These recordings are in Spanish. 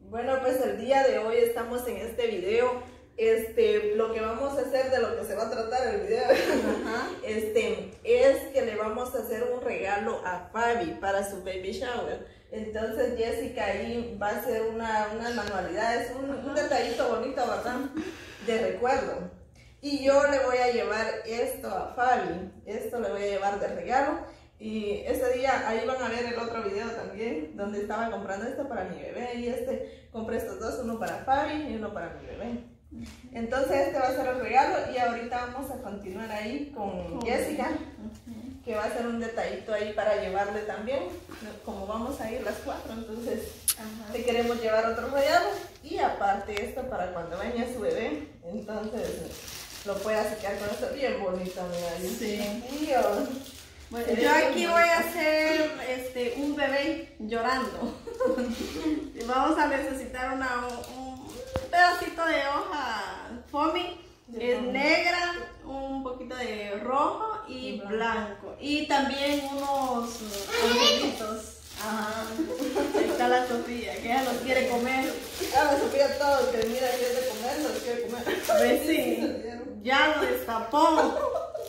Bueno, pues el día de hoy estamos en este video. Lo que vamos a hacer, de lo que se va a tratar el video, es que le vamos a hacer un regalo a Fabi para su baby shower. Entonces Jessica ahí va a hacer unas manualidades, un detallito bonito, ¿verdad? De recuerdo. Y yo le voy a llevar esto a Fabi, esto le voy a llevar de regalo. Y ese día, ahí van a ver el otro video también, donde estaba comprando esto para mi bebé. Y compré estos dos, uno para Fabi y uno para mi bebé. Entonces este va a ser el regalo y ahorita vamos a continuar ahí con Jessica, que va a hacer un detallito ahí para llevarle también, como vamos a ir las cuatro, entonces le queremos llevar otro regalo y aparte esto para cuando bañe a su bebé, entonces lo pueda secar con esto bien bonito, mira. Sí. Dios. Bueno, yo aquí voy a hacer un bebé llorando. Y vamos a necesitar un pedacito de hoja foamy, es negra, un poquito de rojo y blanco. Y también unos angelitos. Ahí está la Sofía, que ella los quiere comer. La Sofía todo que mira que es de comer, los quiere comer. Pues sí, ya lo destapó.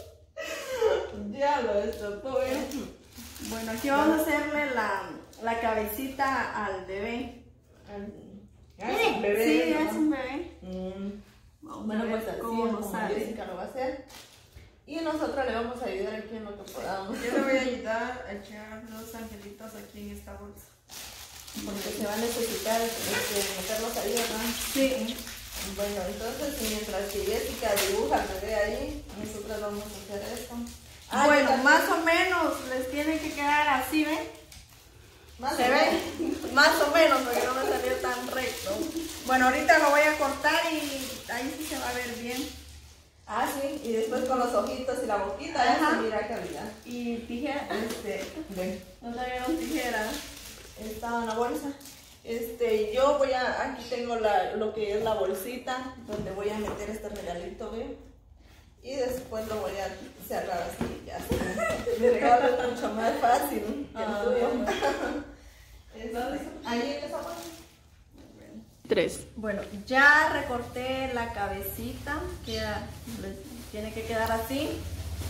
Ya lo destapó. Bueno, aquí vamos a hacerle la cabecita al bebé. ¿Es un bebé? Sí, es un bebé. Bueno, pues así cómo es nos como sale. Jessica lo va a hacer. Y nosotros le vamos a ayudar aquí en lo que podamos. Yo le voy a ayudar a echar los angelitos aquí en esta bolsa. Porque se va a necesitar meterlos ahí, ¿verdad? Sí. Bueno, entonces mientras que Jessica dibuja el bebé ahí, nosotros vamos a hacer esto. Bueno, más o menos les tiene que quedar así, ¿ven? ¿Se ve? Más o menos, porque no me salió tan recto. Bueno, ahorita lo voy a cortar y ahí sí se va a ver bien. Sí, y después con los ojitos y la boquita, ya se mira calidad. Y tijera, Ven. no trajeron tijera. Está en la bolsa. Yo aquí tengo lo que es la bolsita, donde voy a meter este regalito, ¿ve? Y después lo voy a cerrar así, ya está. Mi regalo es mucho más fácil que el tuyo. Entonces, ahí en esa bolsa. 3. Bueno, ya recorté la cabecita, tiene que quedar así.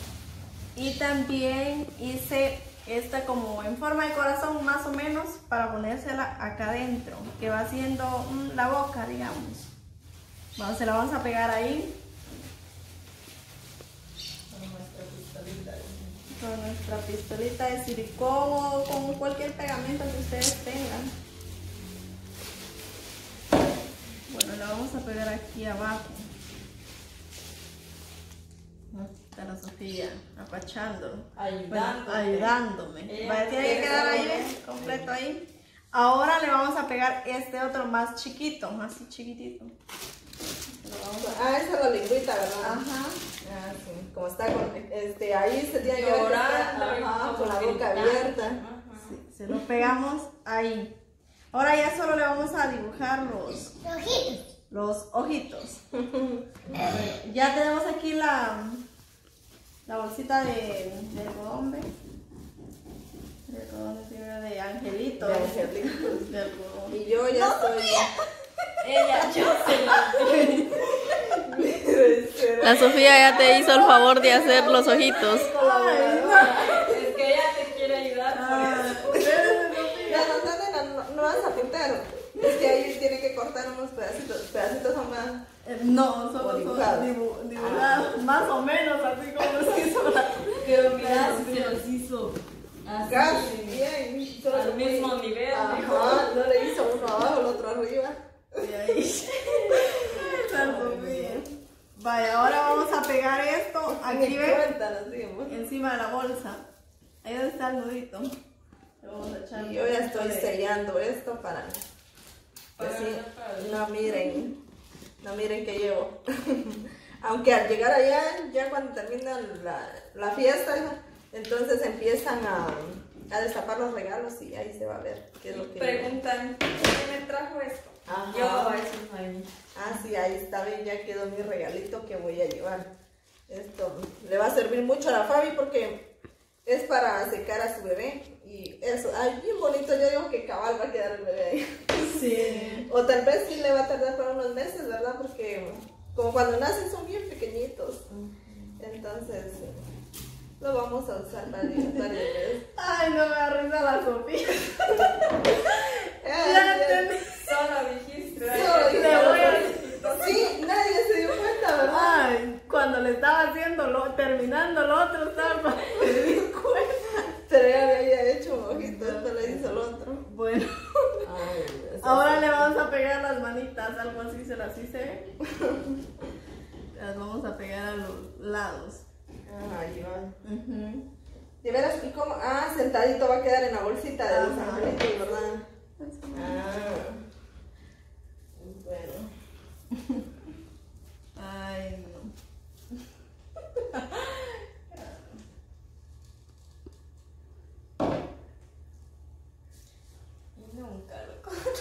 Y también hice esta como en forma de corazón más o menos para ponérsela acá adentro, que va haciendo la boca, digamos. Se la vamos a pegar ahí. Con nuestra pistolita de silicón o con cualquier pegamento que ustedes tengan. Bueno, la vamos a pegar aquí abajo. Está la Sofía apachando, ayudándome. Tiene que quedar ahí, completo ahí. Ahora le vamos a pegar este otro más chiquito, así chiquitito. Esa es la lingüita, ¿verdad? Sí. Como está con, ahí se tiene que ver con la boca abierta. Sí, se lo pegamos ahí. Ahora ya solo le vamos a dibujar los ojitos. Ya tenemos aquí la bolsita de algodón, ¿ve? De angelitos. De algodón. Y yo ya estoy... La Sofía ya te hizo el favor de hacer los ojitos. Es que ella te quiere ayudar. No vas a pintar. Es que ahí tiene que cortar unos pedacitos. Pedacitos son más... No, solo dibujados. Más o menos así como los hizo. Pero mira, se los hizo así, casi bien. Al mismo nivel. No le hizo uno abajo, el otro arriba. Y ahí. Vaya, ahora vamos a pegar esto aquí, ¿ven? Encima de la bolsa. Ahí donde está el nudito. Y yo ya estoy sellando esto para que así no miren que llevo. Aunque al llegar allá, ya cuando terminan la fiesta, entonces empiezan a destapar los regalos y ahí se va a ver qué es lo que... Preguntan, ¿quién me trajo esto? Yo, eso es ahí. Sí, ahí está bien, ya quedó mi regalito que voy a llevar. Esto le va a servir mucho a la Fabi porque es para secar a su bebé. Y eso, bien bonito, yo digo que cabal va a quedar el bebé ahí. Sí. O tal vez sí le va a tardar para unos meses, ¿verdad? Porque como cuando nacen son bien pequeñitos. Entonces lo vamos a usar varias veces. Ay, no me da risa la Sofía. Solo dijiste. Sí, nadie se dio cuenta, ¿verdad? Ay, cuando le estaba haciendo, terminando lo otro, estaba me di cuenta. Pero ya le había hecho un ojito, esto le hizo el otro. Bueno, ahora le vamos a pegar las manitas, algo así se las hice. Las vamos a pegar a los lados. Ay, va. ¿De veras? ¿Y cómo? Ah, sentadito va a quedar en la bolsita de los angelitos, ¿verdad? Ah. Bueno. Ay, no. Nunca lo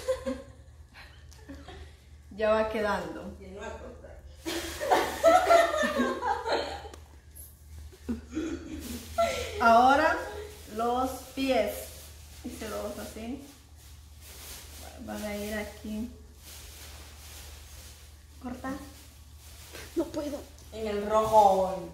Ya va quedando. Y no va a cortar. Ahora los pies. Hice dos así. Van a ir aquí. Corta. No puedo. En el rojo.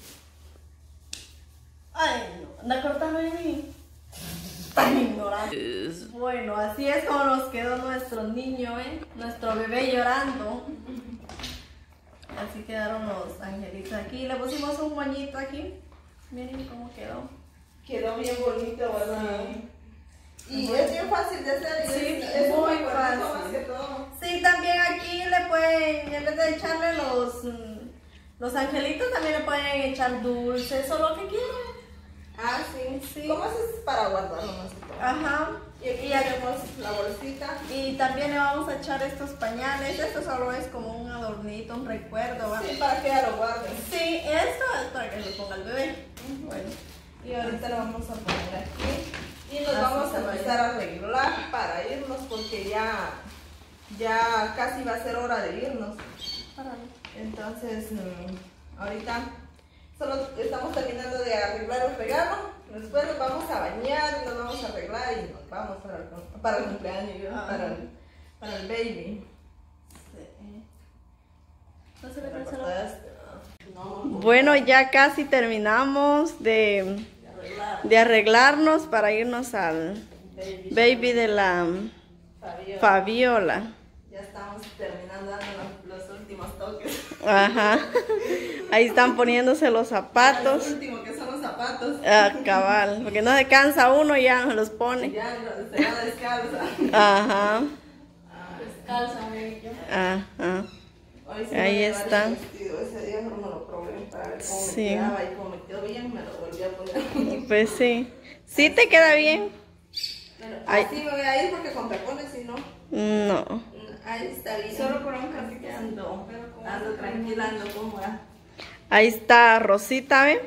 Ay, no. Anda cortando en mí. Tan ignorante. Bueno, así es como nos quedó nuestro niño, nuestro bebé llorando. Así quedaron los angelitos aquí. Le pusimos un moñito aquí. Miren cómo quedó. Quedó bien bonito, ¿verdad? Y es bien fácil de hacer. Sí, es muy bonito fácil. más que todo. Sí, también aquí le pueden, en vez de echarle los angelitos, también le pueden echar dulces o lo que quieran. Ah, sí. Sí. ¿Cómo haces para guardarlo más que todo? Ajá. Y aquí ya tenemos la bolsita. Y también le vamos a echar estos pañales. Esto solo es como un adornito, un recuerdo, ¿va? Sí, para que ya lo guarden. Sí, esto es para que lo ponga el bebé. Bueno. Y ahorita lo vamos a poner aquí. Y nos Así vamos a se va a empezar a arreglar para irnos porque ya casi va a ser hora de irnos. Entonces, ahorita solo estamos terminando de arreglar el regalo. Después nos vamos a bañar, nos vamos a arreglar y nos vamos para el cumpleaños, para el baby. No se le ¿Te parece recordaste? No, Bueno, ya casi terminamos de arreglarnos para irnos al baby de la Fabiola. Ya estamos terminando dando los últimos toques. Ajá. Ahí están poniéndose los zapatos. Lo último que son los zapatos. Ah, cabal, porque no se cansa uno y ya los pone. Ya se va descalza. Ajá. Descalza, güey. Ajá. Hoy sí Ahí me voy a llevar está. el vestido. Ese día no me lo probé para ver cómo Sí. me quedaba y como me quedó bien, me lo volví a poner. Pues sí. Sí te queda bien. Pero Ay. así me voy a ir porque con tacones si no. No. Ahí está bien. Solo por un café ando. Ando tranquila, ando cómoda. Ahí está Rosita, ¿ven?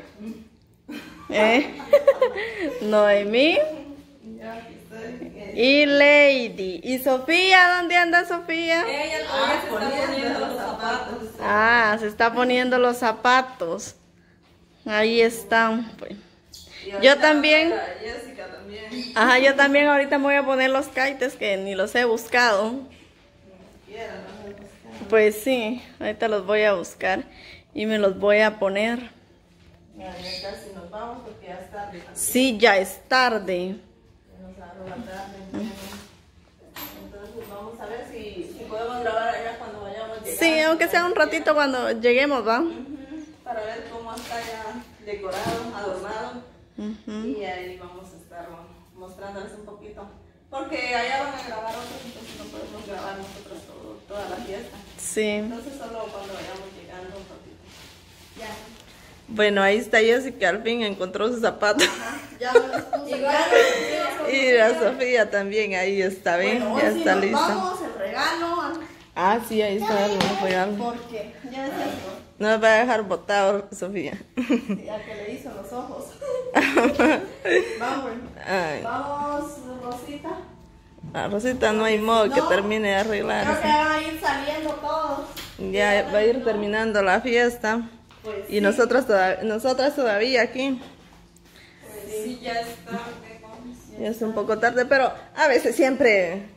Noemí Ya aquí estoy. y Lady. ¿Y Sofía? ¿Dónde anda Sofía? Ella todavía se está poniendo los zapatos. Ah, se está poniendo los zapatos. Ahí están. Pues. Y ahorita Yo también. para Jessica también. Ajá, yo también ahorita me voy a poner los kites que ni los he buscado. Quiera, no me gusta. Pues sí, ahorita los voy a buscar y me los voy a poner. Ya casi nos vamos porque ya es tarde. Sí, ya es tarde. Ya nos agarró la tarde. Entonces vamos a ver si podemos grabar allá cuando vayamos llegando. Sí, aunque sea un ratito cuando lleguemos, ¿va? Para ver cómo está ya decorado, adornado. Ujú. Y ahí vamos a estar mostrándoles un poquito. Porque allá van a grabar otros, entonces no podemos grabar nosotros toda la fiesta. Sí. Entonces solo cuando vayamos llegando un poquito. Ya. Bueno, ahí está Jessica, al fin encontró sus zapatos. Ya me los puse. Y la Sofía también, ahí está, ¿ven? Bueno, Ya hoy sí está nos lista. vamos, el regalo. Ah, sí, ahí está el regalo. Porque ya es esto. No me va a dejar botado, Sofía. Ya que le hizo los ojos. Vamos. Ay, Vamos, Rosita. a Rosita no hay modo que No, termine de arreglar. Creo que van a ir saliendo todos. Ya va a ir terminando la fiesta. Pues Y nosotras todavía aquí. Sí, ya está. Ya es un poco tarde, pero a veces siempre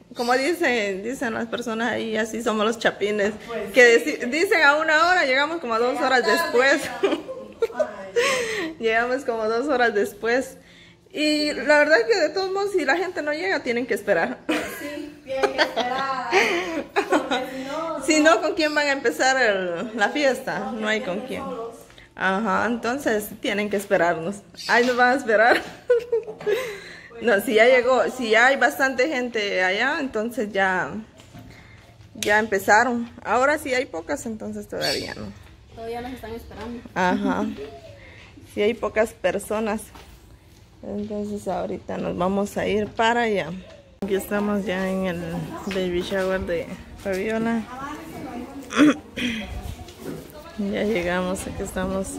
como dicen las personas ahí, así somos los chapines, que dicen a 1 hora, llegamos como 2 horas después. Llegamos como 2 horas después. Y la verdad que de todos modos, si la gente no llega, tienen que esperar. Sí, tienen que esperar. Porque si no, ¿con quién van a empezar la fiesta? No hay con quién. Ajá, entonces tienen que esperarnos. Ahí nos van a esperar. No, si ya llegó, si ya hay bastante gente allá, entonces ya empezaron. Ahora sí hay pocas, entonces todavía no. Todavía nos están esperando. Ajá. Si hay pocas personas, entonces ahorita nos vamos a ir para allá. Aquí estamos ya en el baby shower de Fabiola. Ya llegamos, aquí estamos.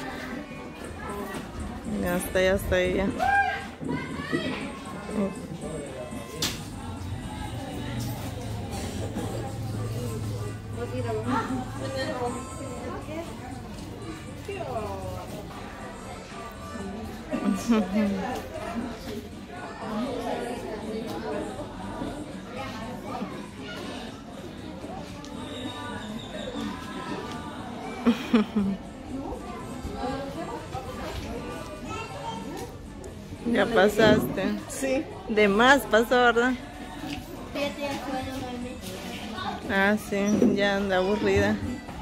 Ya está ella. Ya pasaste. Sí. De más pasó, ¿verdad? Ah, sí, ya anda aburrida.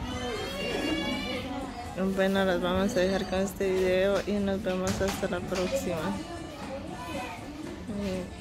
Bueno, las vamos a dejar con este video y nos vemos hasta la próxima.